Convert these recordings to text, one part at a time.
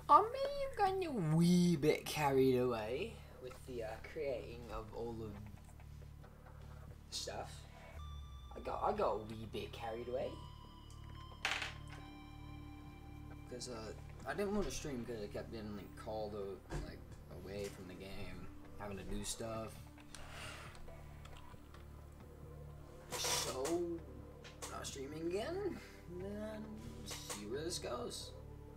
I may have gotten a wee bit carried away with the creating of all of stuff. I got a wee bit carried away because I didn't want to stream because I kept getting like called like away from the game, having to do stuff. So not streaming again, and then see where this goes.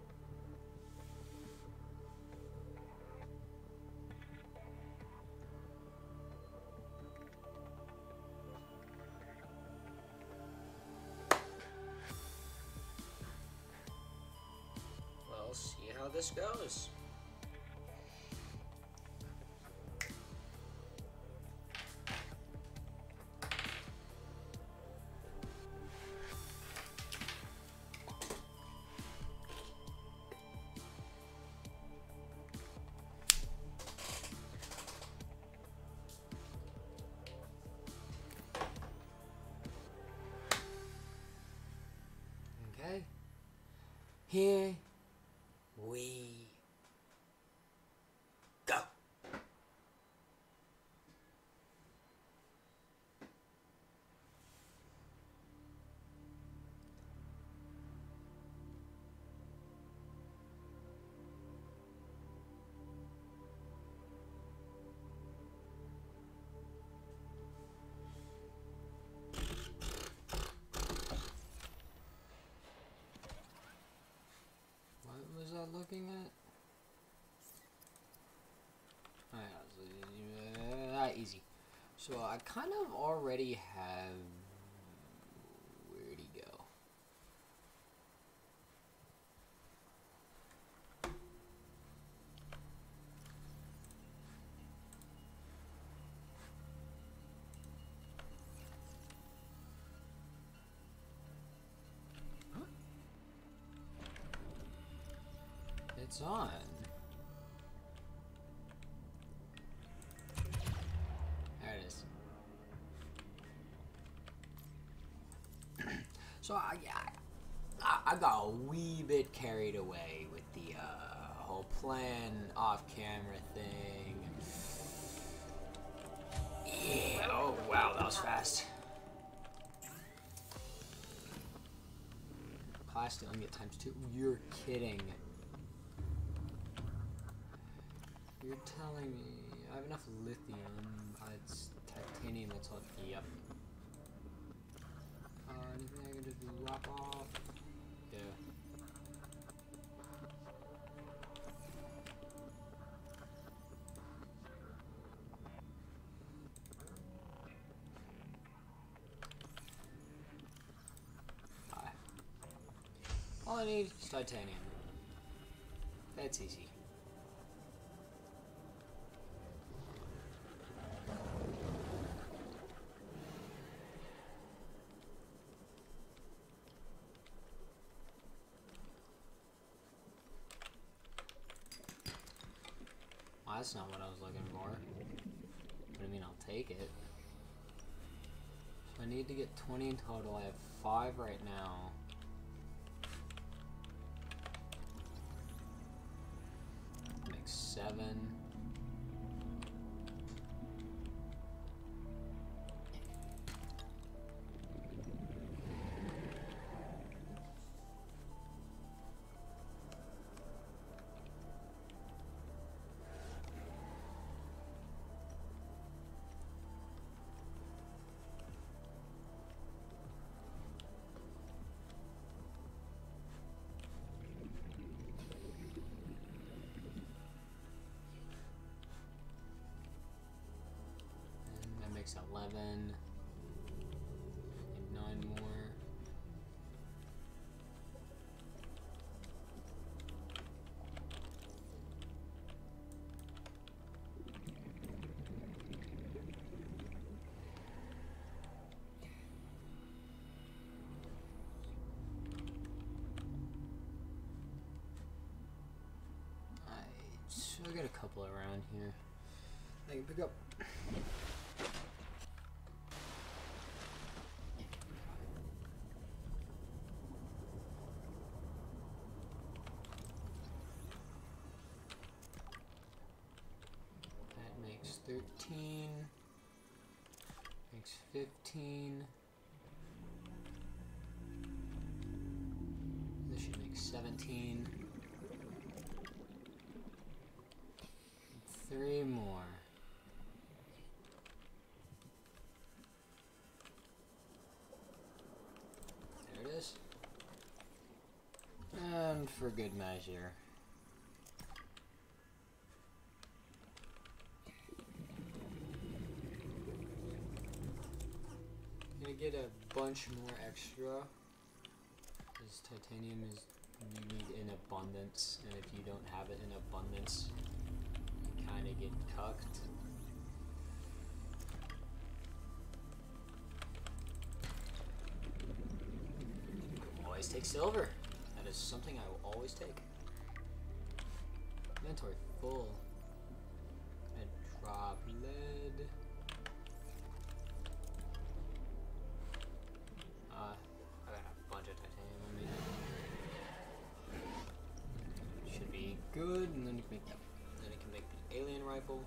We'll see how this goes. Okay. Here we go. What was I looking at? Easy. So I kind of already have. Where'd he go? Huh? It's on. There it is. So I got a wee bit carried away with the whole plan off-camera thing. Yeah. Oh wow, that was fast. Class to only get ×2. You're kidding. You're telling me I have enough lithium. It's titanium. That's all. Yep. Anything I can just drop off? Yeah. Alright. All I need is titanium. That's easy. Well, that's not what I was looking for. But I mean, I'll take it. So I need to get 20 in total. I have 5 right now. Makes 7. Makes 11. Need 9 more. So I got a couple around here I can pick up. 15. This should make 17. 3 more. There it is. And for good measure, gonna get a bunch more extra, because titanium is you need in abundance, and if you don't have it in abundance, you kind of get cucked. Always take silver. That is something I will always take. Inventory full. And drop lead. I got a bunch of titanium on me. Should be good, and then you can make that. Then you can make the alien rifle.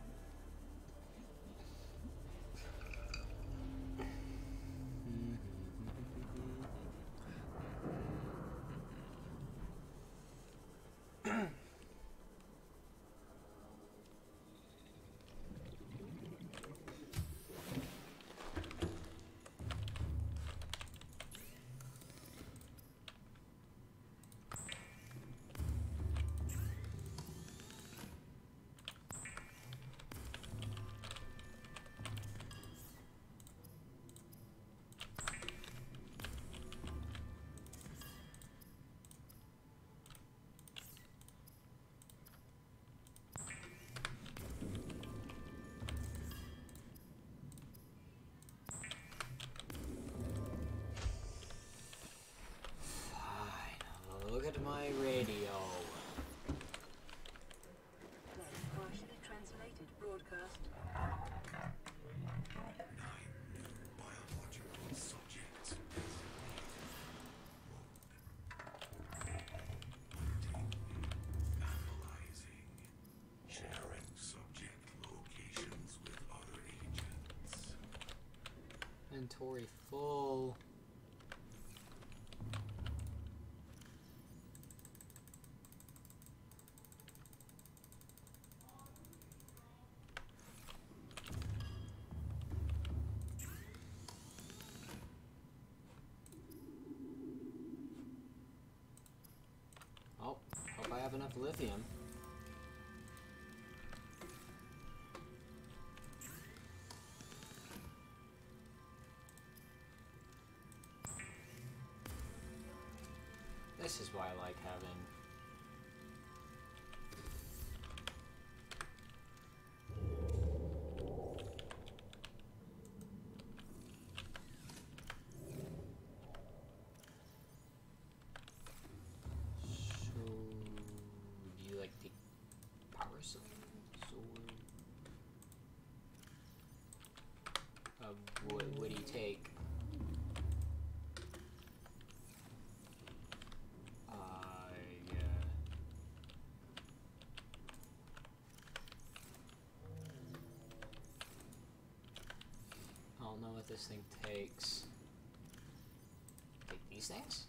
Look at my radio. Partially translated broadcast. 9 new biological subjects. Analyzing. Sharing subject locations with other agents. Inventory full. Oh, hope I have enough lithium. This is why I like having what do you take? I don't know what this thing takes. Take these things?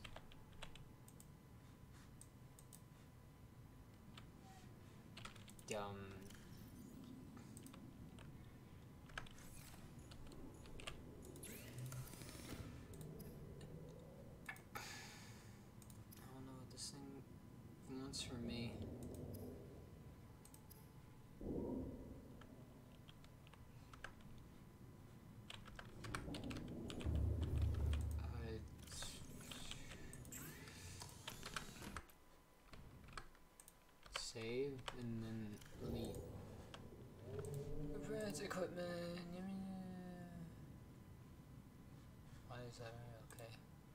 I don't know what this thing wants from me. Save and then delete. Advanced equipment. Why is that okay?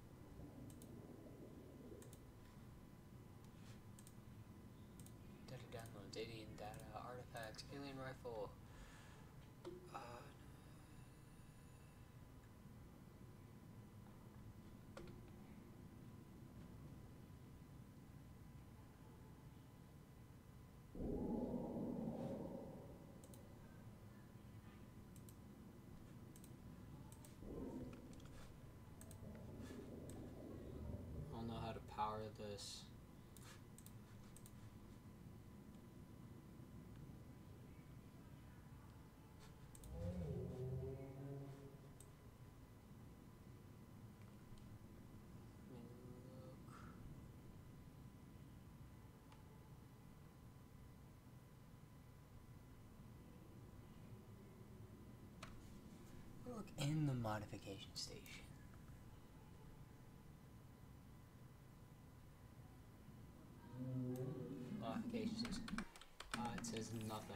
Data download, data and data, artifacts, alien rifle. part of this. Look in the modification station. Modifications. It says nothing.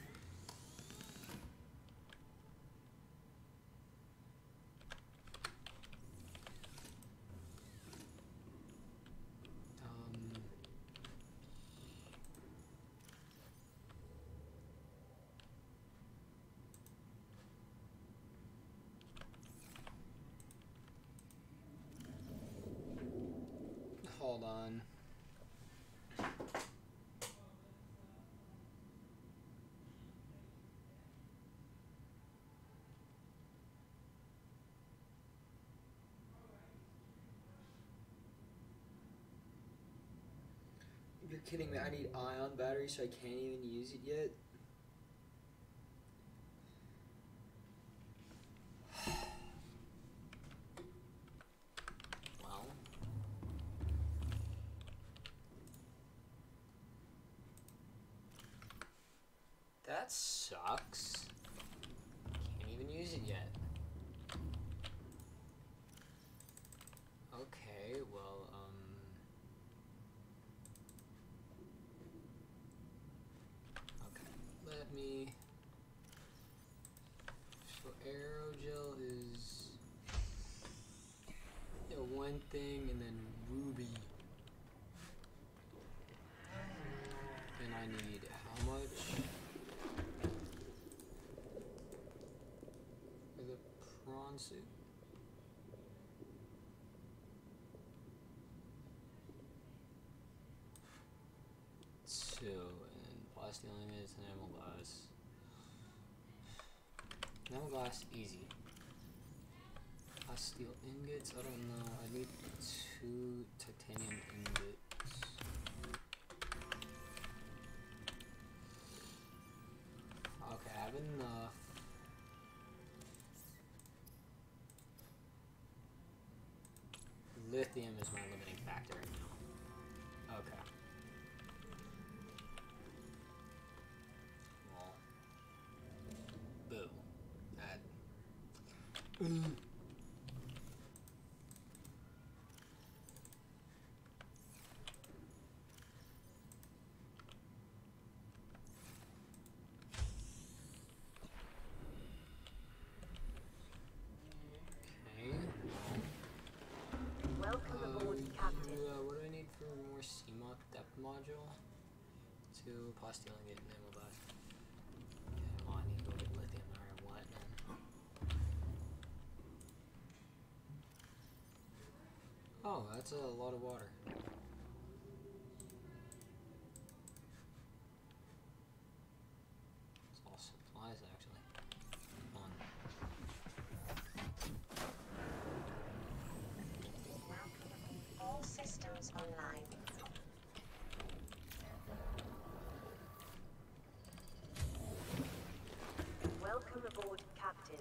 Hold on. You're kidding me, I need ion battery so I can't even use it yet? Well. That sucks. Can't even use it yet. Okay, well, okay, let me, so aerogel is, yeah, one thing, and then ruby, and I need how much for the prawn suit? Two, and plasteel is enamel glass. Enamel glass, easy. Plasteel ingots, I don't know. I need 2 titanium ingots. Okay, I have enough. Lithium is my limiting factor right now. Okay. Boo. That. Welcome aboard, Captain. What do I need for more CMOC depth module? 2 plasteel ingot and enamel glass. Okay, well, I need to go get lithium no matter what then. Oh, that's a lot of water. It's all supplies actually. Fun. All systems online. Welcome aboard, Captain.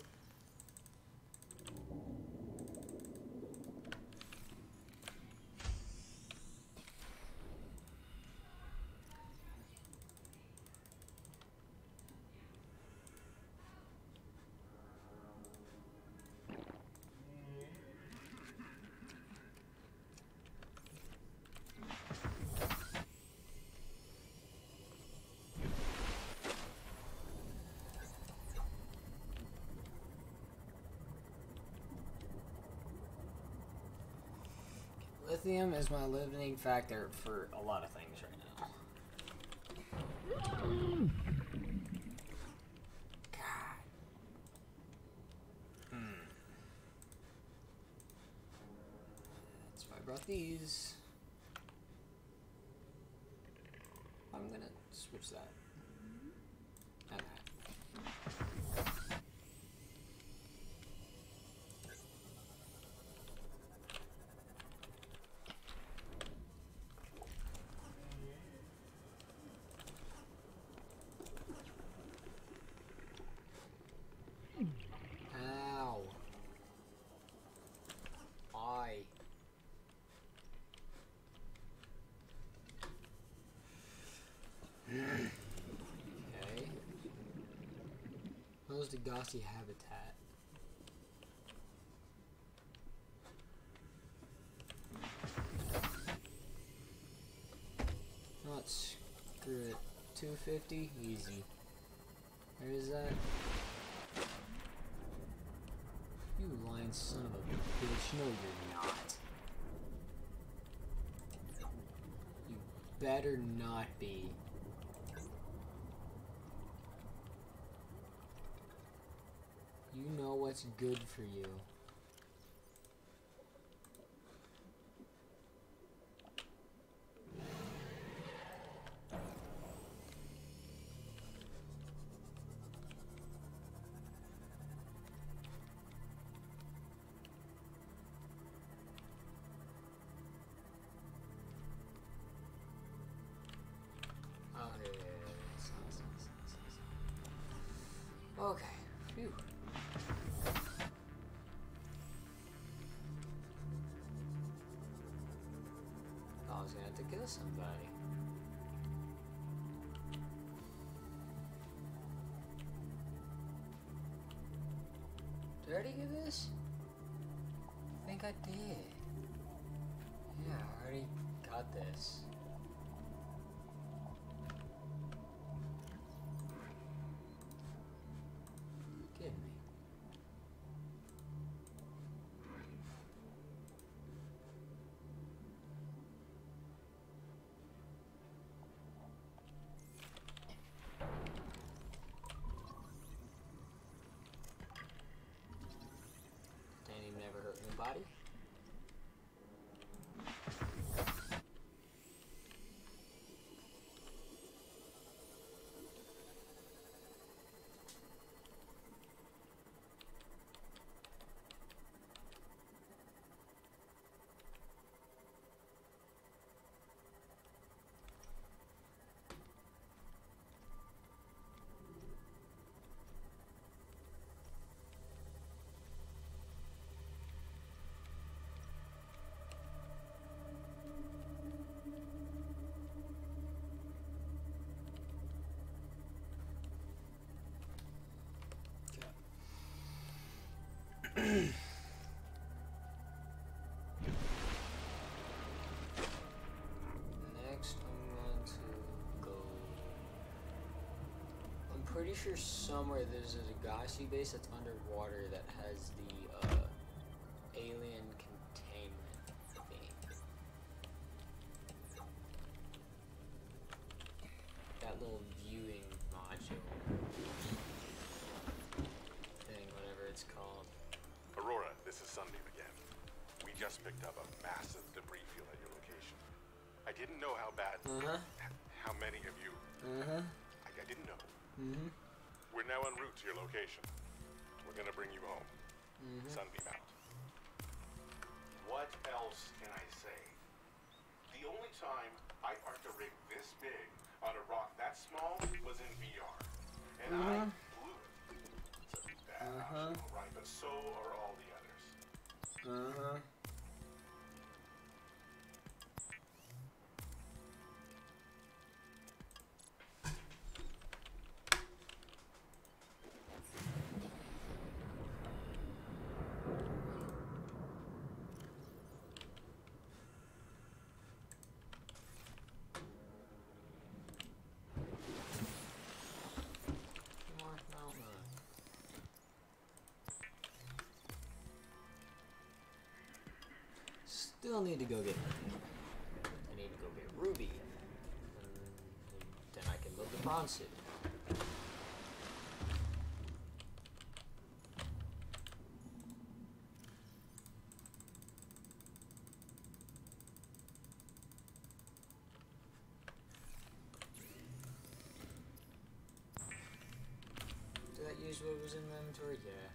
Lithium is my limiting factor for a lot of things right now. God. That's why I brought these. I'm gonna switch that. And that. Degasi habitat. Not screw it. 250? Easy. Where is that? You lying son of a bitch. No, you're not. You better not be. You know what's good for you. Oh, yeah. Okay. Phew. I was gonna have to kill somebody. Did I already get this? I think I did. Yeah, I already got this. You kidding me? Titanium never hurt nobody. Next, I'm going to go. I'm pretty sure somewhere there's a Degasi base that's underwater that has the alien containment thing. That little viewing module thing, whatever it's called. Aurora, this is Sunbeam again. We just picked up a massive debris field at your location. I didn't know how bad, how many of you, I didn't know. We're now en route to your location. We're gonna bring you home. Sunbeam out. What else can I say? The only time I parked a rig this big on a rock that small was in VR. And I blew it. It's a bad option, all right, but so are all the others. Still need to go get I need to go get Ruby. And then I can build the bronze suit. Did that use what was in the inventory? Yeah.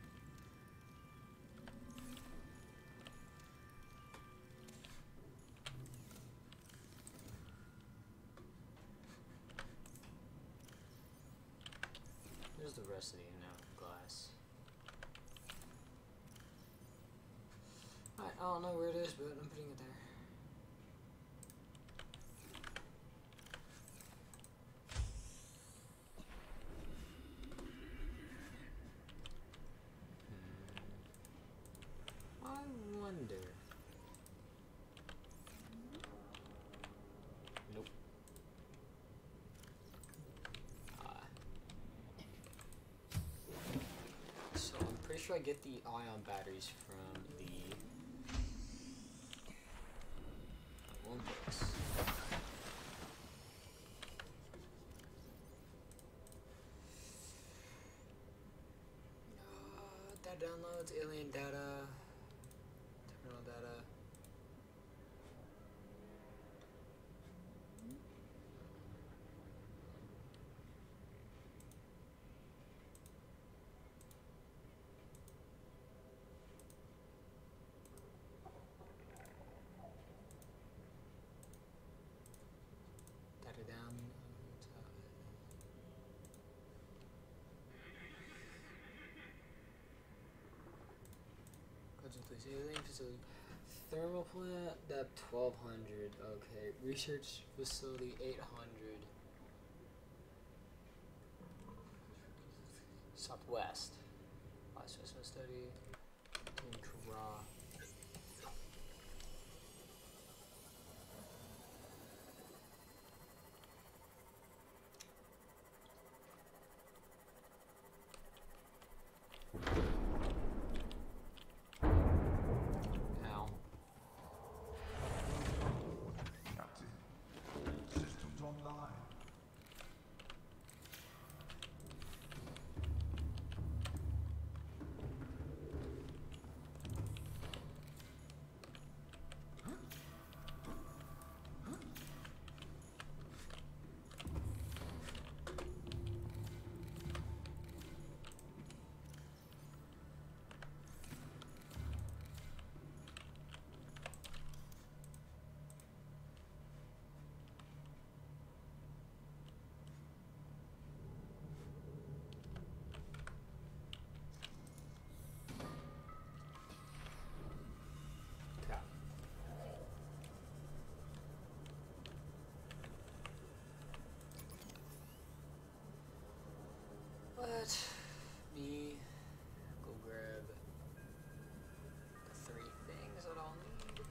There's the rest of the glass. I don't know where it is, but I'm putting it there. sure I get the ion batteries from the Olympics. That downloads alien data, terminal data. Data down. Please, alien facility. Thermal plant, depth 1200. Okay. Research facility 800. Southwest. Assessment study. In Kara. Ow. Captain, all systems online. Crap. Let me go grab the 3 things that I'll need.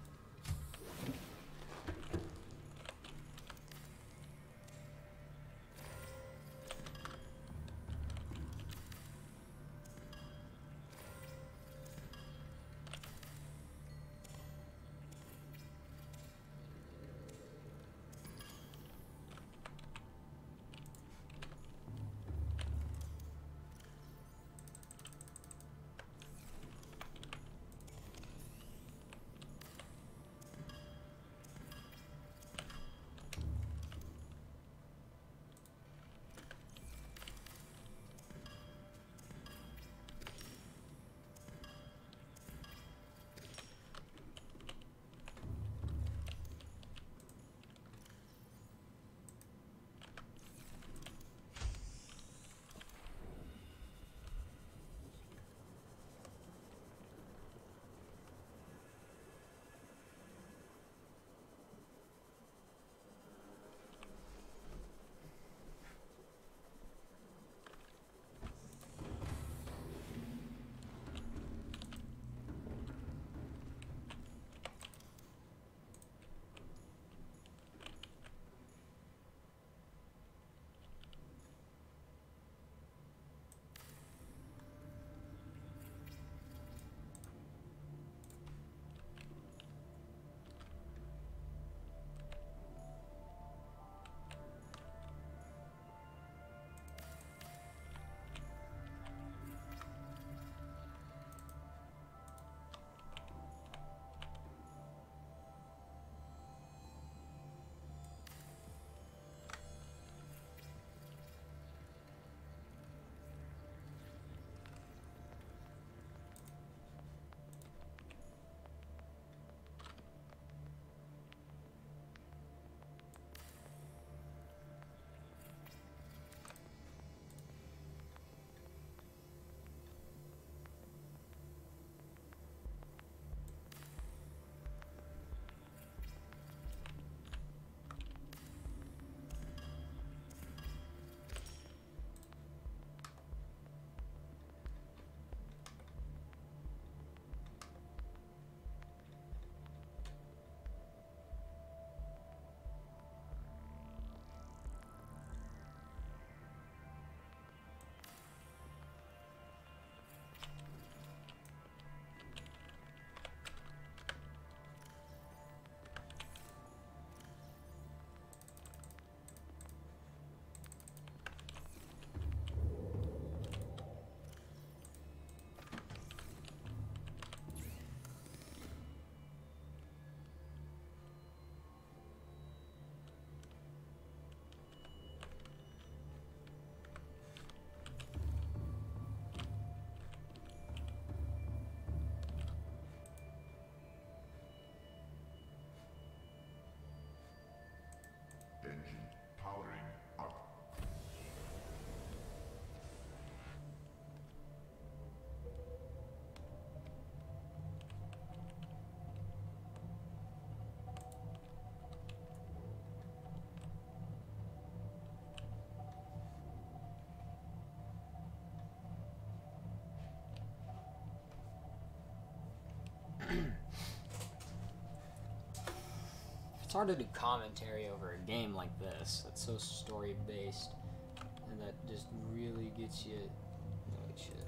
It's hard to do commentary over a game like this that's so story based and that just really gets you. No shit.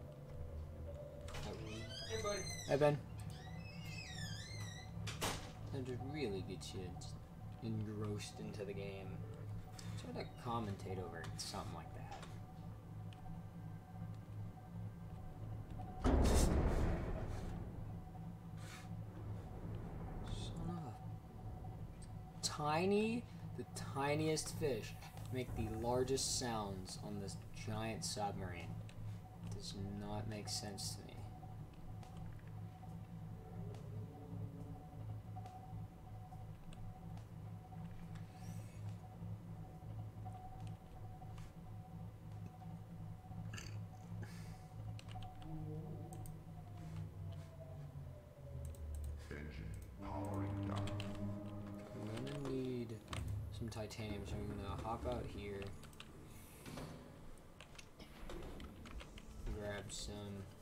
Hey buddy. Hey Ben. That just really gets you engrossed into the game. Try to commentate over something like that. The tiniest fish make the largest sounds on this giant submarine. Does not make sense to me. Engine powering down. I'm gonna need some titanium, so I'm gonna hop out here. Grab some.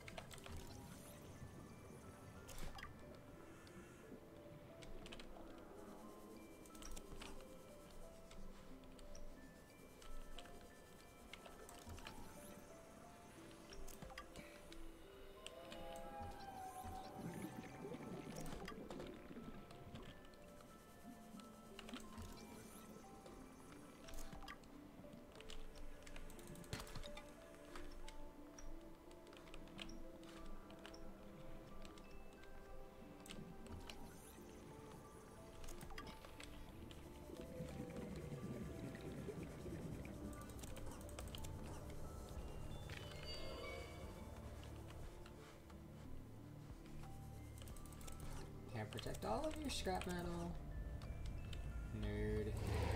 Can't protect all of your scrap metal. Nerd.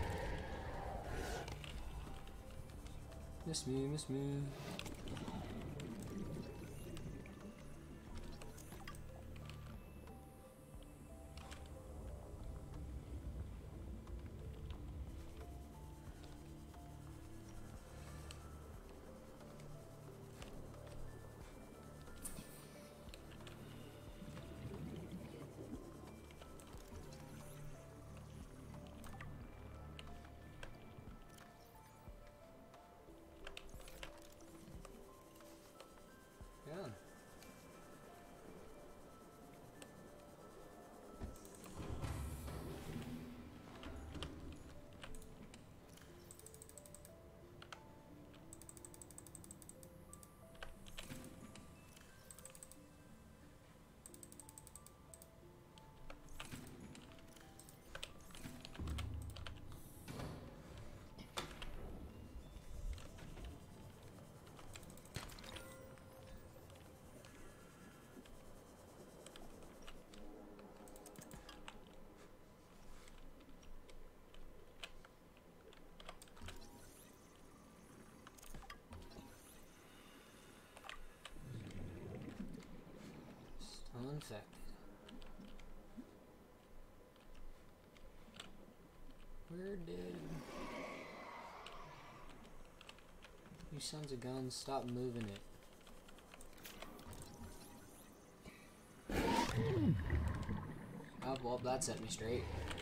Miss me, miss me. Yeah. Still infected. Where did you sons of guns stop moving it? Oh well, that set me straight.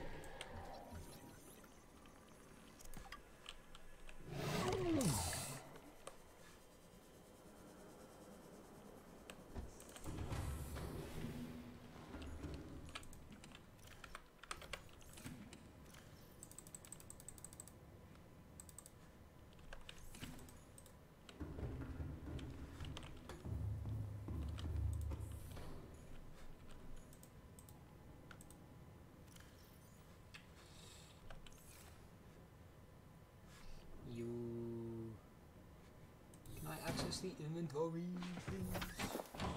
Can I access the inventory, please?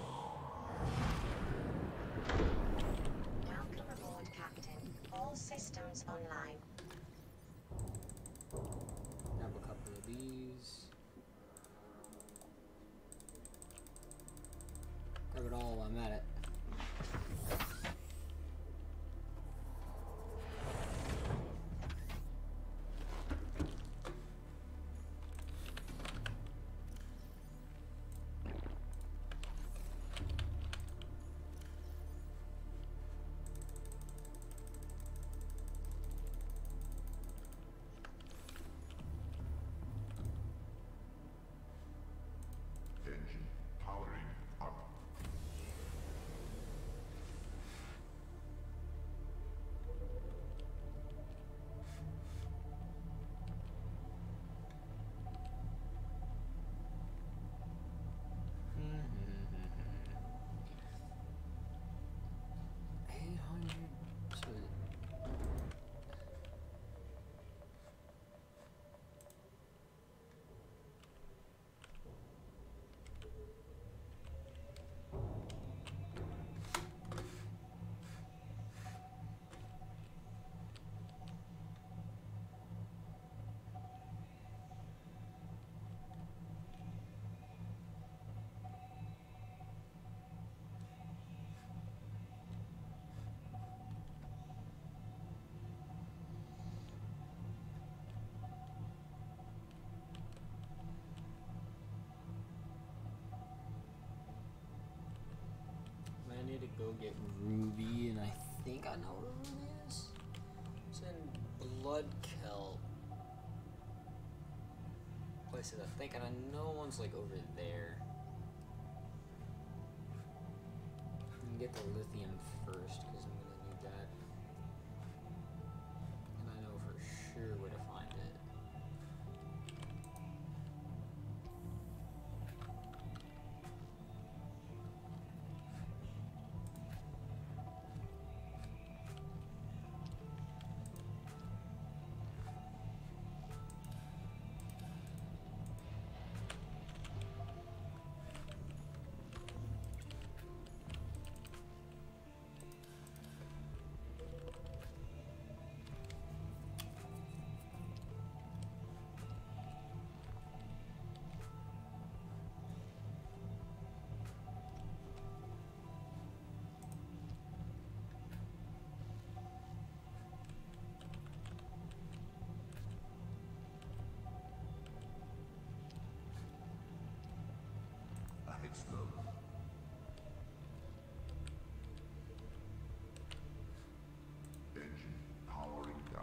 Welcome aboard, Captain. All systems online. Grab a couple of these. Grab it all while I'm at it. go get ruby, and I think I know where ruby is. It's in blood kelp places, I think, and I know one's like over there. You can get the lithium first because I'm gonna need that, and I know for sure where to find it. It's them. Engine powering down.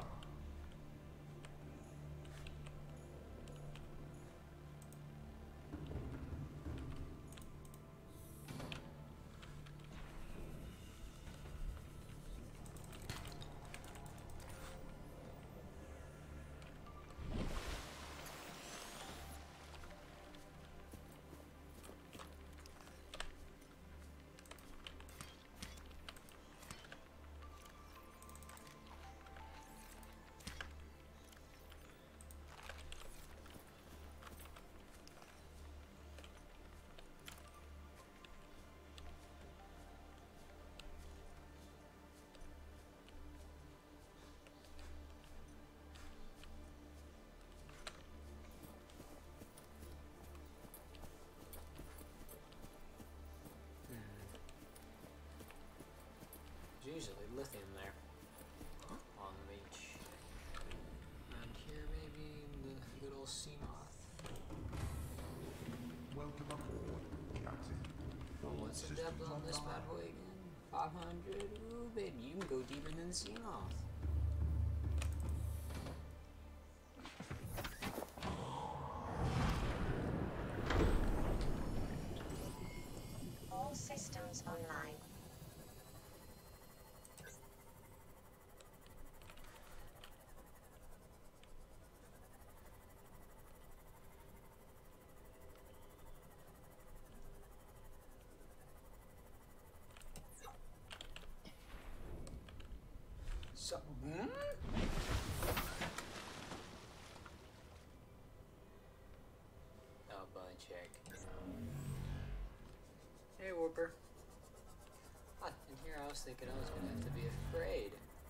There's usually lithium there. On the beach. And here maybe the good old sea moth. Welcome aboard, Captain. What's the depth on this bad boy again? 500? Ooh, baby, you can go deeper than the sea moth. All systems online. So, Oh, bud check. Hey, Warper. Ah, and here I was thinking I was gonna have to be afraid.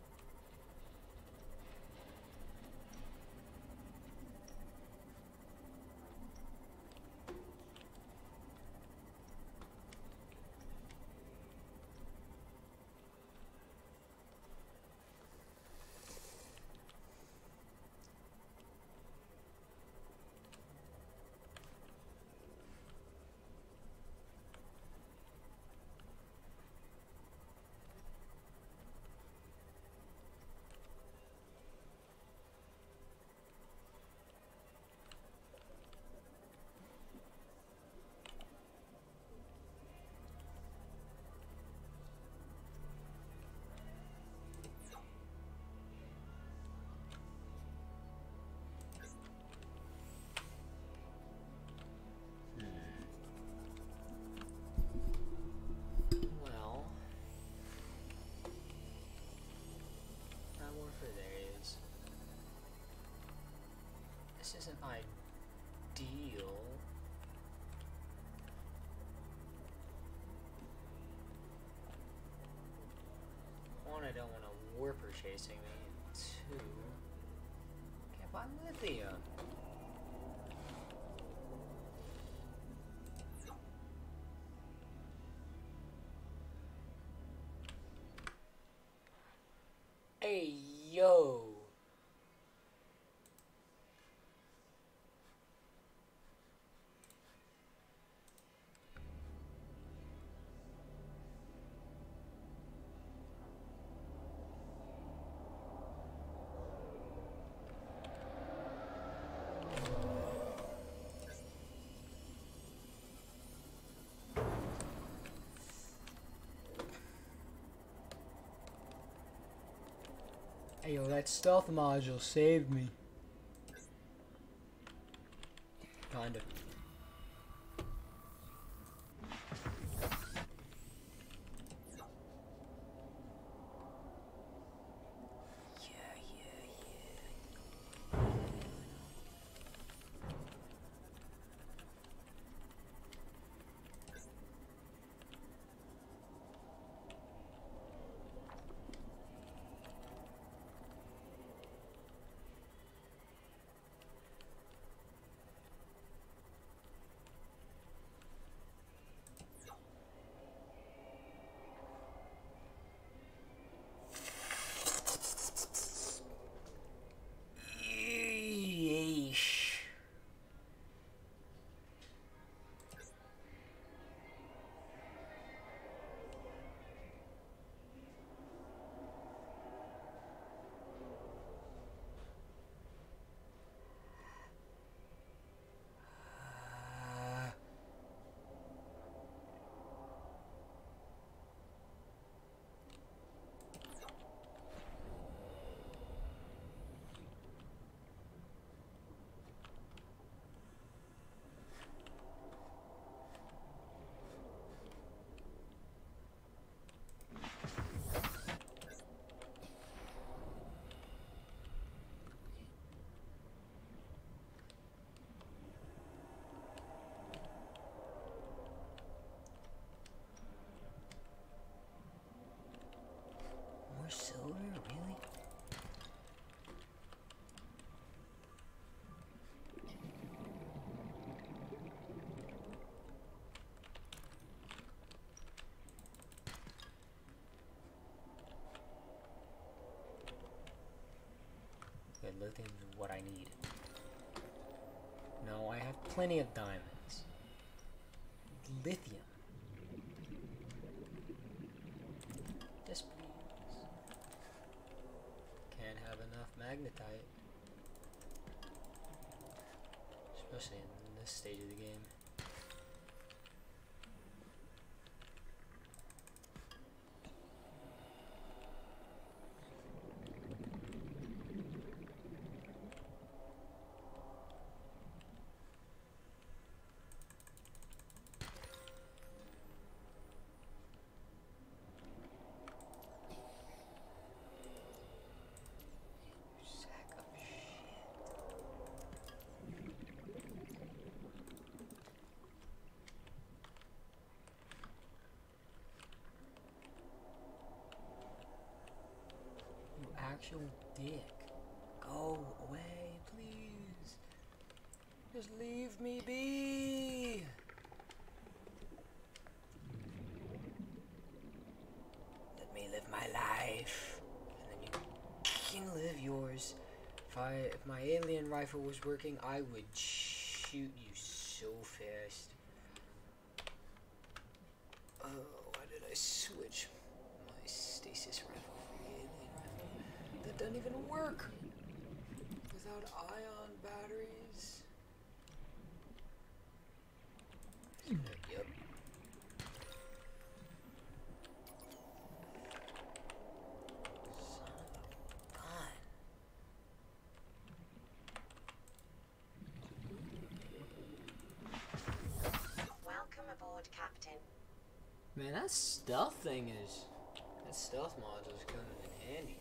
Well, that Warper there is. This isn't ideal. One, I don't want a Warper chasing me. Two, can't find lithium. Hey, yo! Hey, yo, that stealth module saved me. Kinda. Yeesh. More silver, really? Okay, lithium is what I need. No, I have plenty of diamonds. Lithium. Yes, please. Can't have enough magnetite. Especially in this stage of the game. Sack of shit. You actual dick. Go away, please. Just leave me be. Let me live my life. And then you can live yours. If my alien rifle was working, I would shoot you so fast. Oh, why did I switch my stasis rifle for the alien rifle? That doesn't even work without ion batteries. Yep. Son of a gun. Welcome aboard, Captain. Man, that stealth thing is... That stealth module is coming in handy.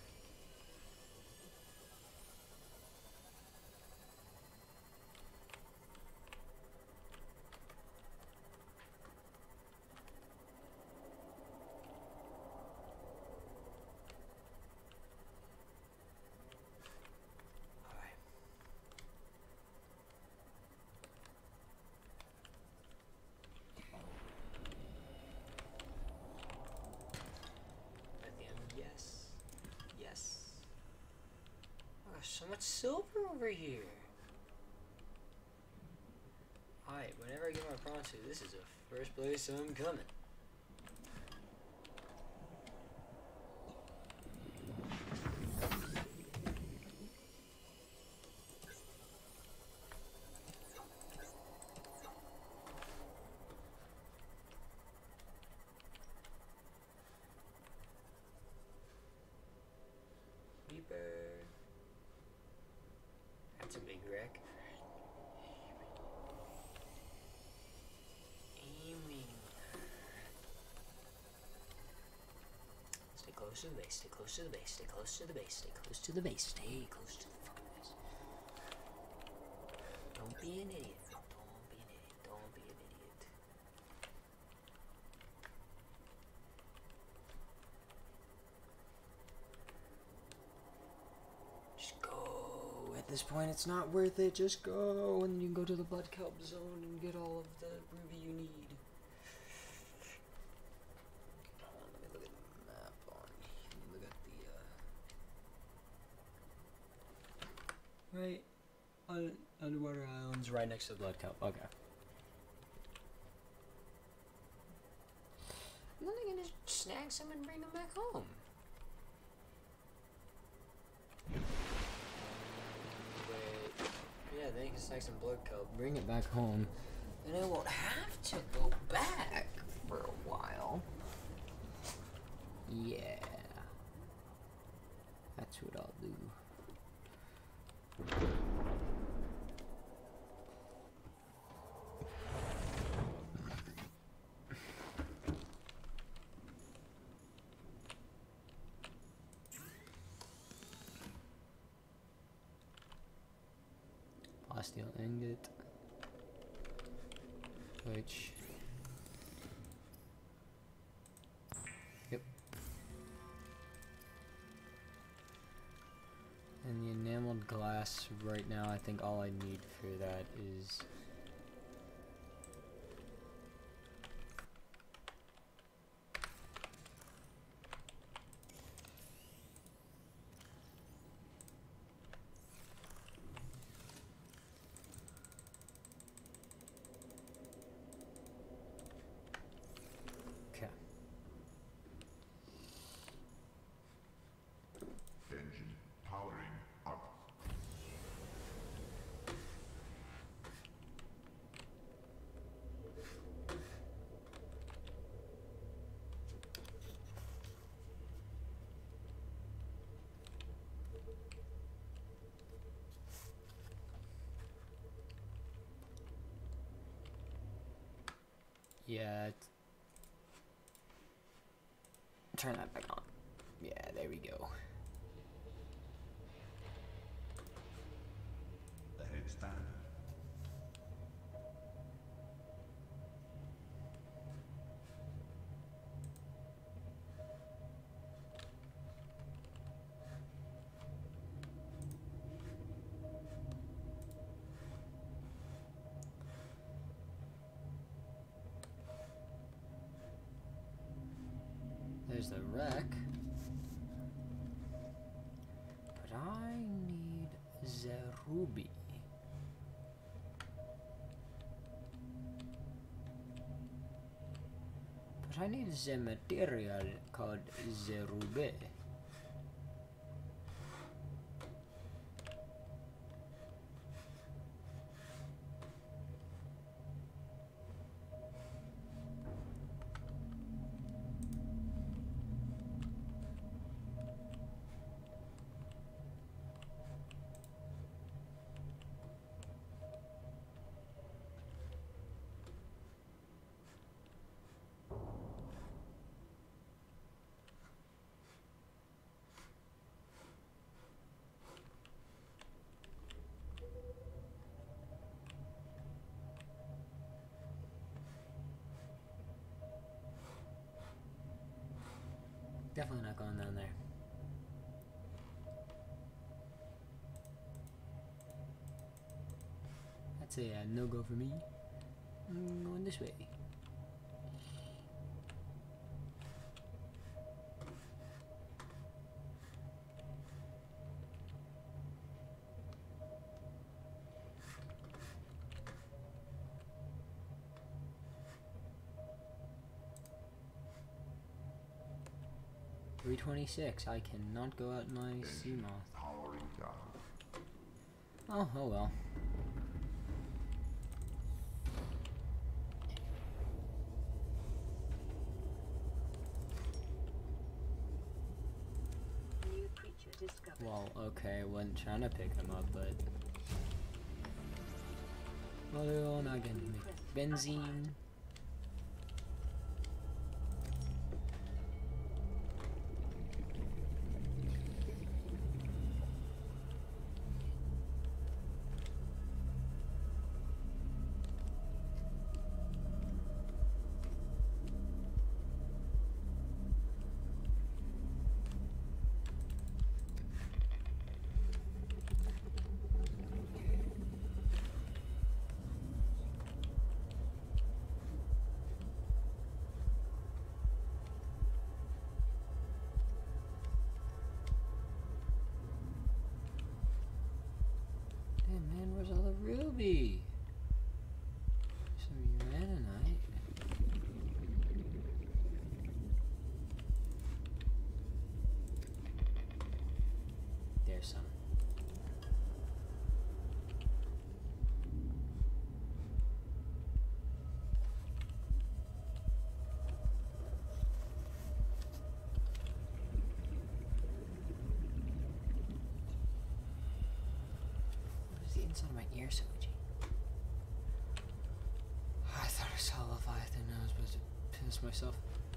Alright. Lithium, yes. Yes. Oh, there's so much silver over here. Alright, whenever I get my prawn suit, this is the first place I'm coming. What are you That's a big wreck. Aiming. Stay close to the base, stay close to the base, stay close to the base, stay close to the base, stay close to the fucking base. Don't be an idiot. Don't be an idiot. Don't be an idiot. Just go. At this point, it's not worth it. Just go, and you can go to the Blood Kelp zone and get all of the ruby you need. Let me look at the map on. Look at the right on Underwater Islands, right next to the Blood Kelp. Okay. And then they're gonna snag some and bring them back home. Wait. Yeah, they can snag some Blood Kelp, bring it back home, and I won't have to go back for a while. Yeah. That's what I'll do. Steel ingot, which, yep, and the enameled glass right now, I think all I need for that is Engine powering up. yeah. Turn that back on. Yeah, there we go. The headstand. There's the wreck. But I need the ruby. But I need the material called the ruby. Definitely not going down there. That's a no-go for me. I'm going this way. .326. I cannot go out my Seamoth. Powering down. Oh well. New creature discovered. Well, okay, I wasn't trying to pick them up, but Oil, now again, make benzene. Ruby. Some uranite. There's some. What is the inside of my ear so itchy? I thought I saw Leviathan and I was supposed to piss myself.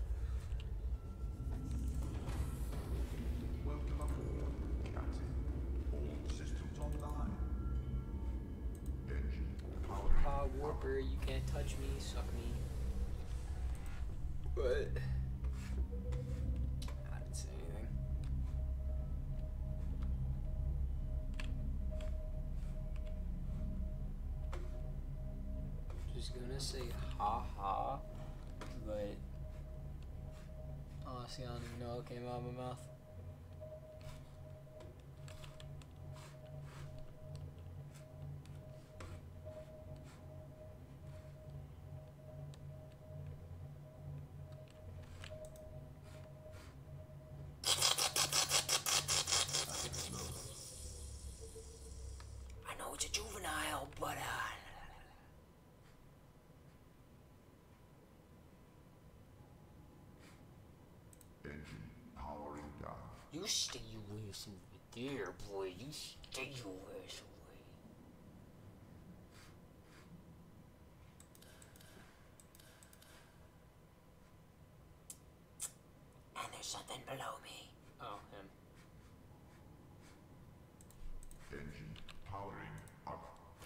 Welcome aboard, Captain. All systems online. Engine powering. Warper, you can't touch me, suck me. What? I didn't say anything. Just gonna say ha ha, but honestly, I don't even know what came out of my mouth. I know it's a juvenile, but Engine powering down. you stay your ass over there, boy. You stay your ass away. And there's something below me. Oh, him. Engine powering up.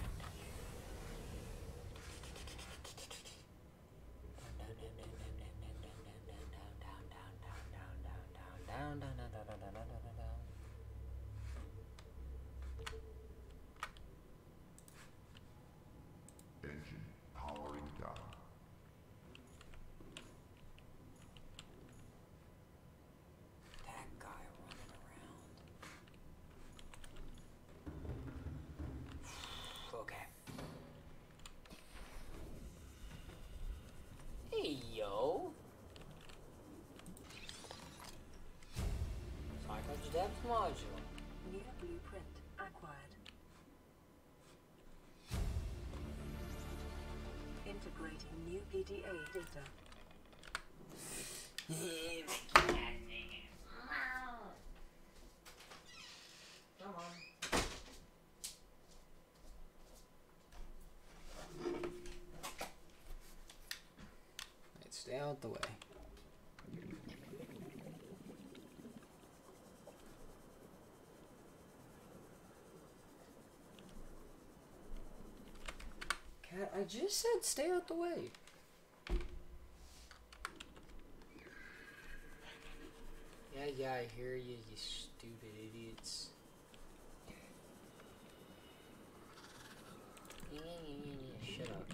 Engine powering down. That guy running around. Okay. Hey, yo. Psycho's depth module. New blueprint acquired. Integrating new PDA data. Come on. Right, stay out the way. Cat, I just said stay out the way. Yeah, I hear you, you stupid idiots. Shut up.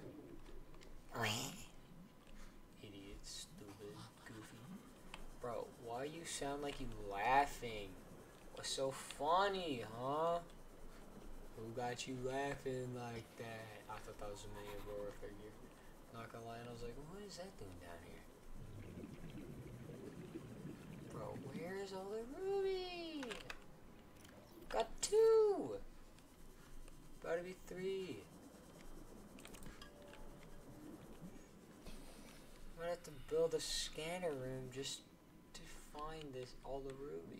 Idiot, stupid, goofy. Bro, why you sound like you laughing? What's so funny, huh? Who got you laughing like that? I thought that was a mini Aurora figure. Not gonna lie, and I was like, what is that thing down here? Bro, where's all the ruby? Got 2! About to be 3. I'm gonna have to build a scanner room just to find this, all the ruby.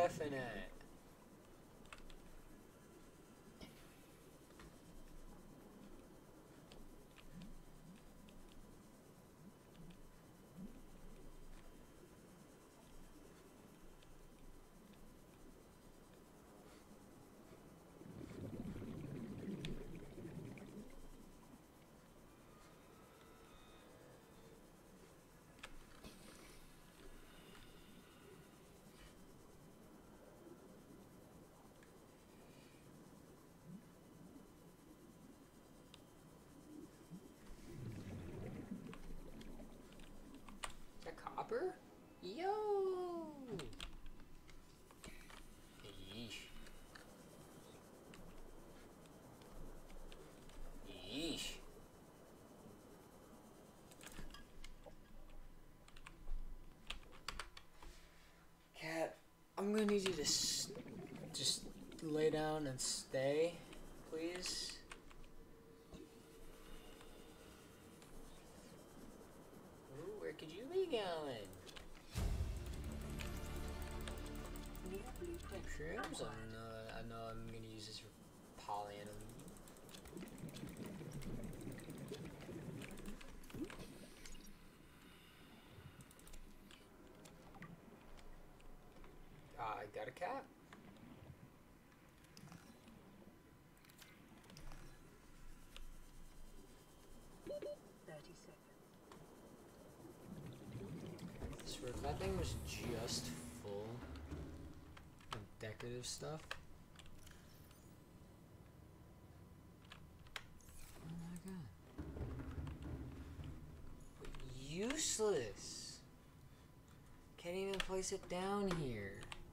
effing at? Copper? Yo! Yeesh. Yeesh. Cat, I'm gonna need you to just lay down and stay, please. Where could you be going? Shrooms? I know I'm gonna use this for polyaniline. I got a cat. That thing was just full of decorative stuff. Oh my god. But useless. Can't even place it down here.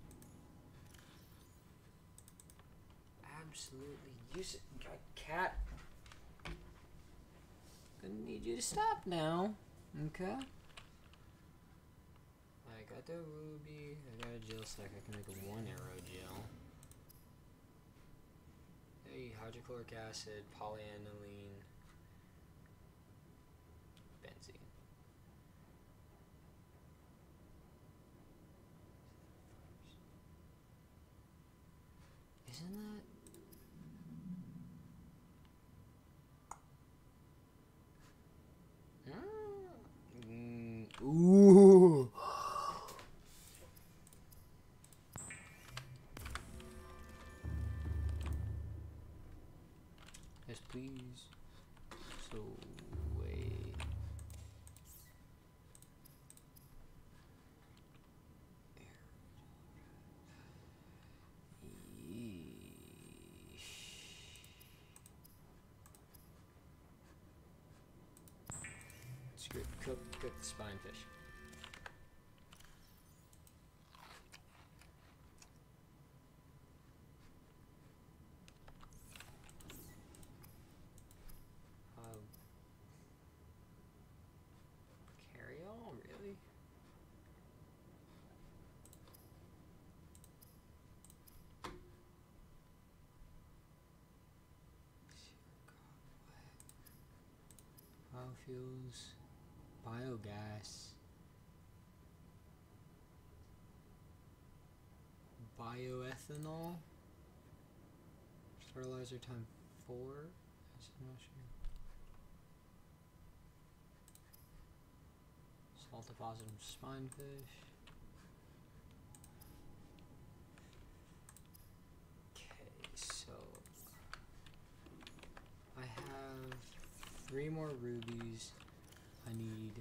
Absolutely useless. God, cat. Gonna need you to stop now. Okay? I got the ruby, I got a gel stack, I can make a 1 arrow gel. Hey, hydrochloric acid, polyaniline, benzene. Isn't that? Ooh! Yes, please. So, wait. Screw it. Cook the spinefish. Carry all, really? Biofuels, biogas, bioethanol, fertilizer time 4. I'm not sure. Salt deposit from spinefish. Okay, so I have 3 more rubies. I need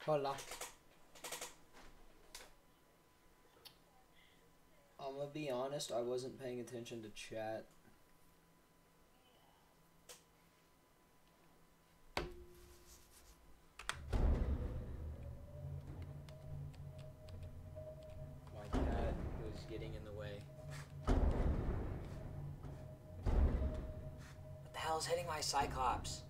Hola. I'm gonna be honest, I wasn't paying attention to chat. My cat was getting in the way. What the hell is hitting my Cyclops?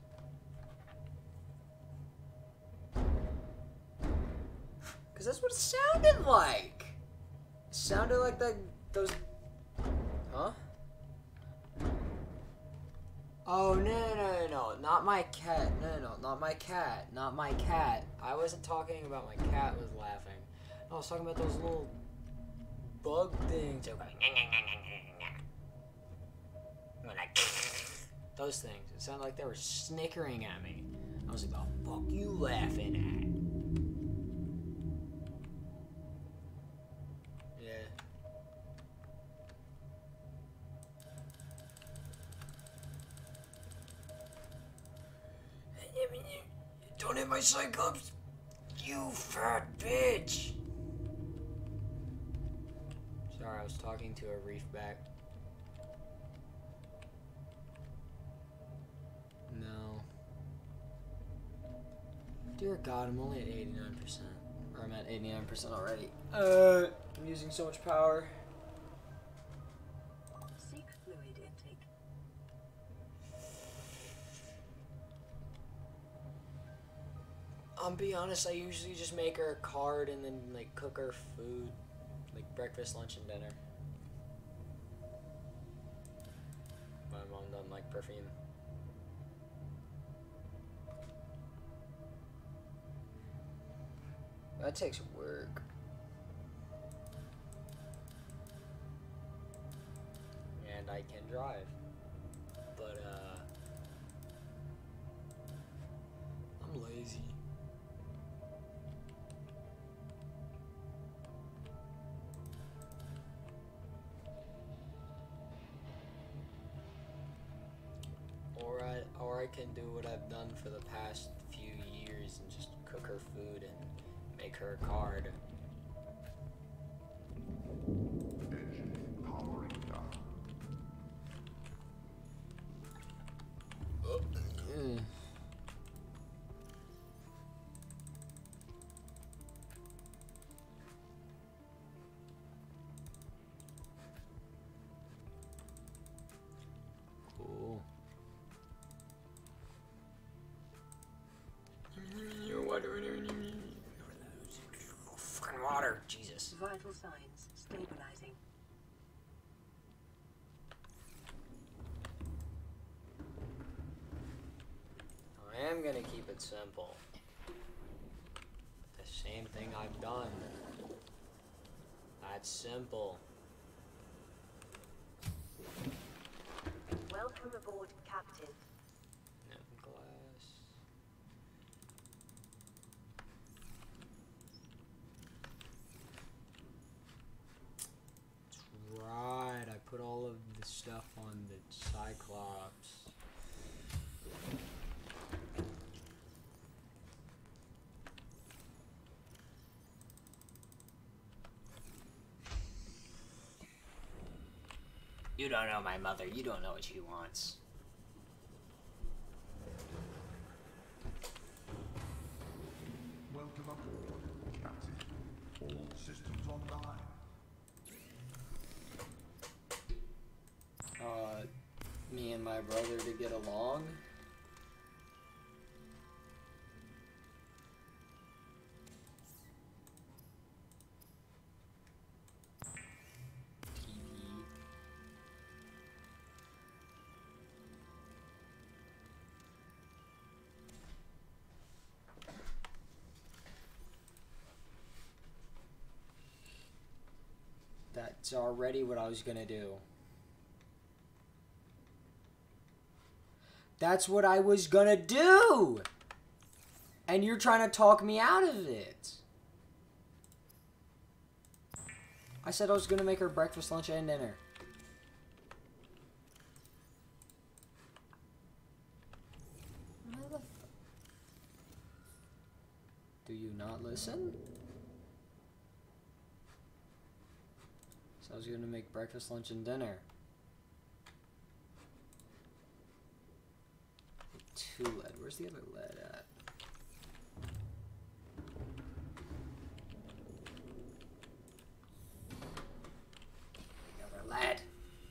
Cause that's what it sounded like. It sounded like those. Huh? Oh no! Not my cat. No, not my cat. Not my cat. I wasn't talking about my cat was laughing. I was talking about those little bug things. They're going, like, those things. It sounded like they were snickering at me. I was like, "The fuck you laughing at?" Don't hit my Cyclops, you fat bitch. Sorry, I was talking to a reefback. No. Dear God, I'm only at 89%. Or I'm at 89% already. I'm using so much power. Seek fluid intake. Be honest, I usually just make her a card and then like cook her food, like breakfast, lunch, and dinner. My mom doesn't like perfume. That takes work. And I can drive. But I'm lazy. Or I can do what I've done for the past few years and just cook her food and make her a card. Engine powering down. Cool. Fucking water, Jesus. Vital signs stabilizing. I am gonna keep it simple. The same thing I've done. That's simple. Welcome aboard, Captain. No glass. That's right. I put all of the stuff on the Cyclops. You don't know my mother. You don't know what she wants. Welcome aboard, Captain. All systems online. Me and my brother to get along. TV. That's already what I was gonna do. That's what I was gonna do! And you're trying to talk me out of it. I said I was gonna make her breakfast, lunch, and dinner. Do you not listen? So I was gonna make breakfast, lunch, and dinner. 2 lead. Where's the other lead at? The other lead.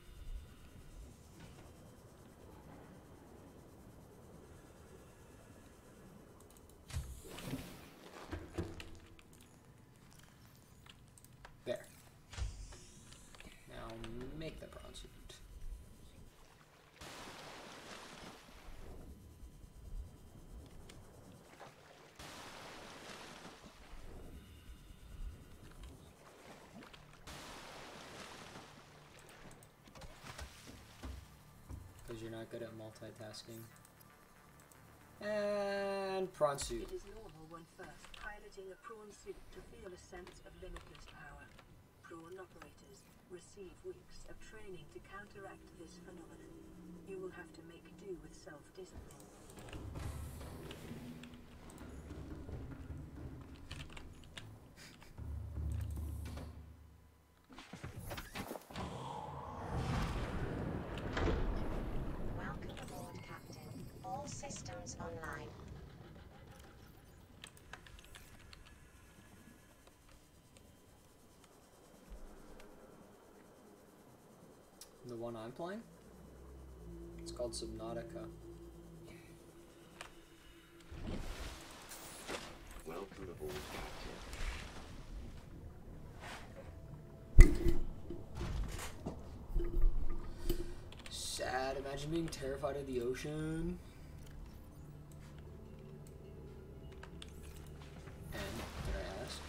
There. Now make the prawn suit. Because you're not good at multitasking. And prawn suit. It is normal when first piloting a prawn suit to feel a sense of limitless power. Prawn operators receive weeks of training to counteract this phenomenon. You will have to make do with self-discipline. Welcome aboard, Captain. All systems online. The one I'm playing? It's called Subnautica. Welcome aboard, Captain. Sad. Imagine being terrified of the ocean. And, did I ask?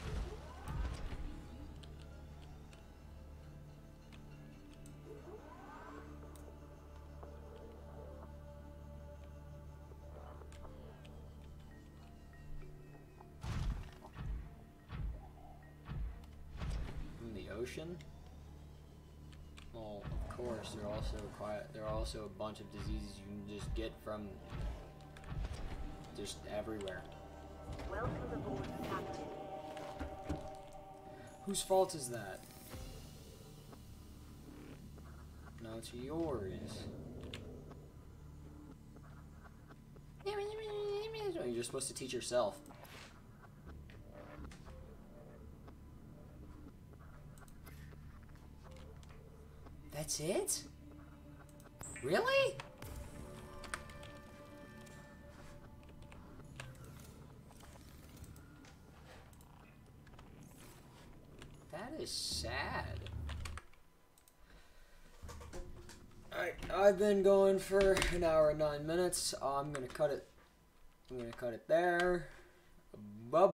In the ocean? Well, of course, there are also a bunch of diseases you can just get from just everywhere. Welcome aboard, Captain. Whose fault is that? No, it's yours. You're supposed to teach yourself. That's it? Really? That is sad. Alright, I've been going for an hour and 9 minutes. I'm gonna cut it there. Bye.